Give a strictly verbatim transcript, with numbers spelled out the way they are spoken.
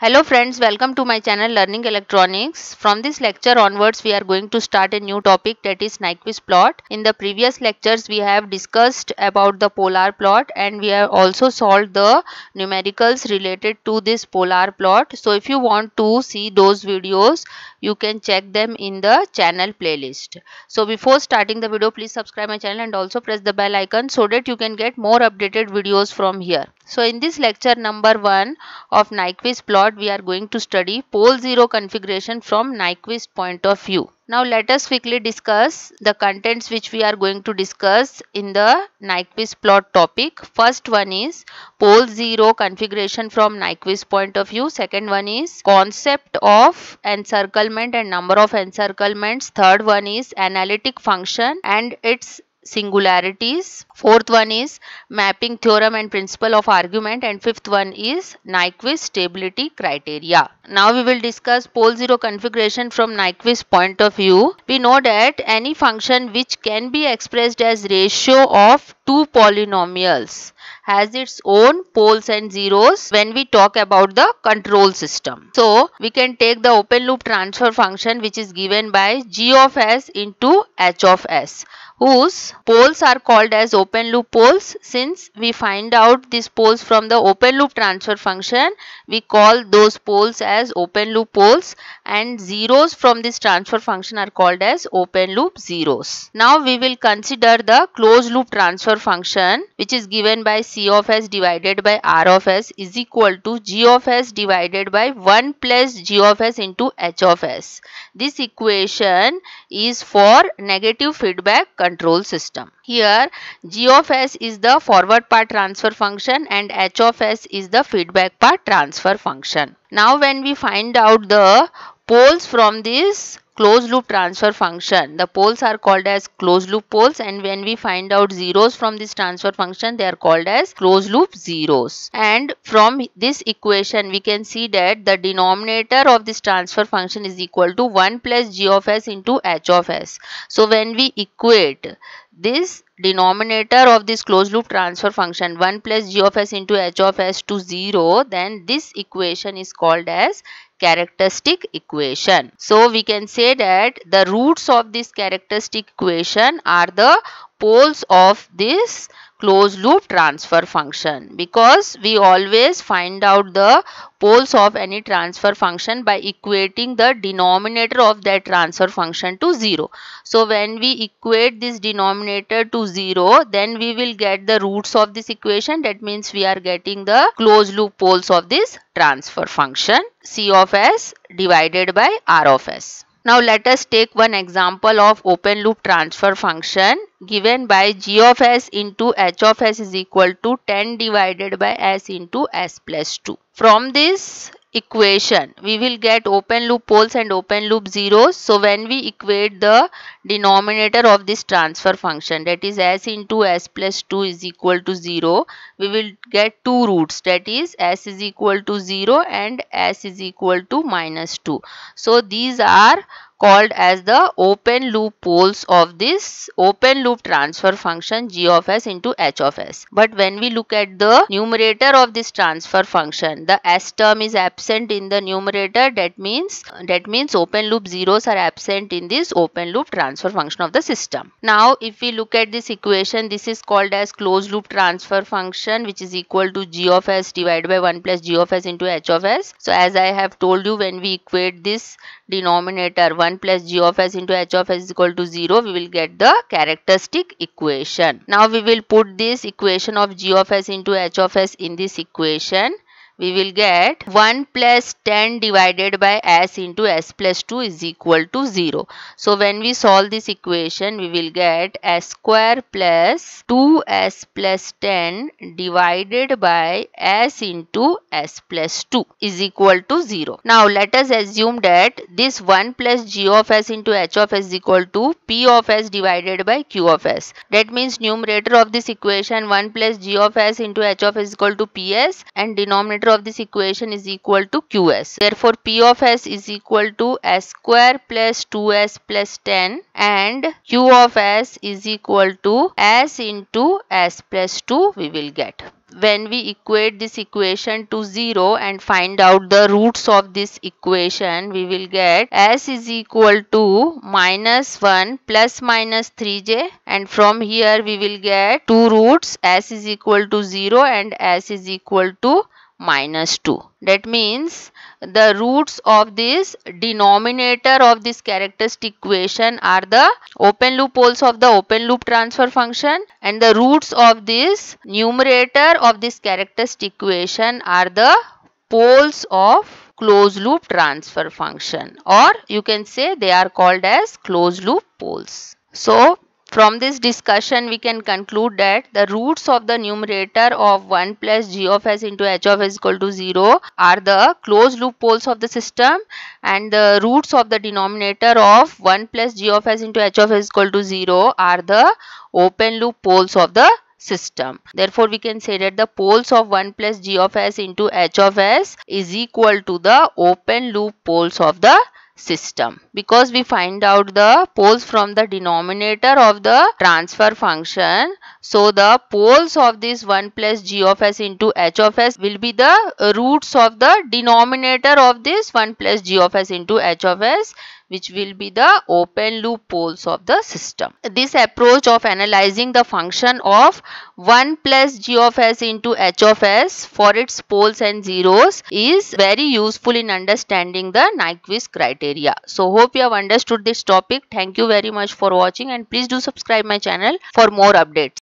Hello friends, welcome to my channel Learning Electronics. From this lecture onwards, we are going to start a new topic, that is Nyquist plot. In the previous lectures, we have discussed about the polar plot and we have also solved the numericals related to this polar plot. So if you want to see those videos, you can check them in the channel playlist. So before starting the video, please subscribe my channel and also press the bell icon so that you can get more updated videos from here. So in this lecture number one of Nyquist plot, we are going to study pole zero configuration from Nyquist point of view. Now let us quickly discuss the contents which we are going to discuss in the Nyquist plot topic. First one is pole zero configuration from Nyquist point of view. Second one is concept of encirclement and number of encirclements. Third one is analytic function and its singularities. Fourth one is mapping theorem and principle of argument, and fifth one is Nyquist stability criteria. Now we will discuss pole zero configuration from Nyquist point of view. We know that any function which can be expressed as ratio of two polynomials has its own poles and zeros when we talk about the control system. So we can take the open loop transfer function which is given by g of s into h of s, whose poles are called as open loop poles. Since we find out these poles from the open loop transfer function, we call those poles as open loop poles, and zeros from this transfer function are called as open loop zeros. Now we will consider the closed loop transfer function which is given by c of s divided by r of s is equal to g of s divided by one plus g of s into h of s. This equation is for negative feedback control system. Here g of s is the forward part transfer function and h of s is the feedback part transfer function. Now when we find out the poles from this closed loop transfer function, the poles are called as closed loop poles, and when we find out zeros from this transfer function, they are called as closed loop zeros. And from this equation we can see that the denominator of this transfer function is equal to one plus g of s into h of s. So when we equate this denominator of this closed loop transfer function one plus g of s into h of s to zero, then this equation is called as characteristic equation. So we can say that the roots of this characteristic equation are the poles of this closed loop transfer function, because we always find out the poles of any transfer function by equating the denominator of that transfer function to zero. So when we equate this denominator to zero, then we will get the roots of this equation. That means we are getting the closed loop poles of this transfer function c of s divided by r of s. Now let us take one example of open loop transfer function given by g of s into h of s is equal to ten divided by s into s plus two. From this equation we will get open loop poles and open loop zeros. So when we equate the denominator of this transfer function, that is s into s plus two is equal to zero, we will get two roots, that is s is equal to zero and s is equal to minus two. So these are called as the open loop poles of this open loop transfer function g of s into h of s. But when we look at the numerator of this transfer function, the s term is absent in the numerator. That means that means open loop zeros are absent in this open loop transfer function of the system. Now if we look at this equation, this is called as closed loop transfer function which is equal to g of s divided by one plus g of s into h of s. So as I have told you, when we equate this denominator one plus g of s into h of s is equal to zero, we will get the characteristic equation. Now we will put this equation of g of s into h of s in this equation. We will get one plus ten divided by s into s plus two is equal to zero. So when we solve this equation, we will get s square plus two s plus ten divided by s into s plus two is equal to zero. Now let us assume that this one plus g of s into h of s is equal to p of s divided by q of s. That means numerator of this equation one plus g of s into h of s is equal to ps and denominator of this equation is equal to qs. Therefore p of s is equal to s square plus two s plus ten and q of s is equal to s into s plus two we will get. when we equate this equation to zero and find out the roots of this equation, we will get s is equal to minus one plus minus three j, and from here we will get two roots, s is equal to zero and s is equal to minus two. That means the roots of this denominator of this characteristic equation are the open loop poles of the open loop transfer function, and the roots of this numerator of this characteristic equation are the poles of closed loop transfer function, or you can say they are called as closed loop poles. So from this discussion we can conclude that the roots of the numerator of one plus g of s into h of s equal to zero are the closed loop poles of the system, and the roots of the denominator of one plus g of s into h of s equal to zero are the open loop poles of the system. Therefore we can say that the poles of one plus g of s into h of s is equal to the open loop poles of the system, because we find out the poles from the denominator of the transfer function. So the poles of this one plus g of s into h of s will be the roots of the denominator of this one plus g of s into h of s, which will be the open loop poles of the system. This approach of analyzing the function of one plus g of s into h of s for its poles and zeros is very useful in understanding the Nyquist criteria. So hope you have understood this topic. Thank you very much for watching, and please do subscribe my channel for more updates.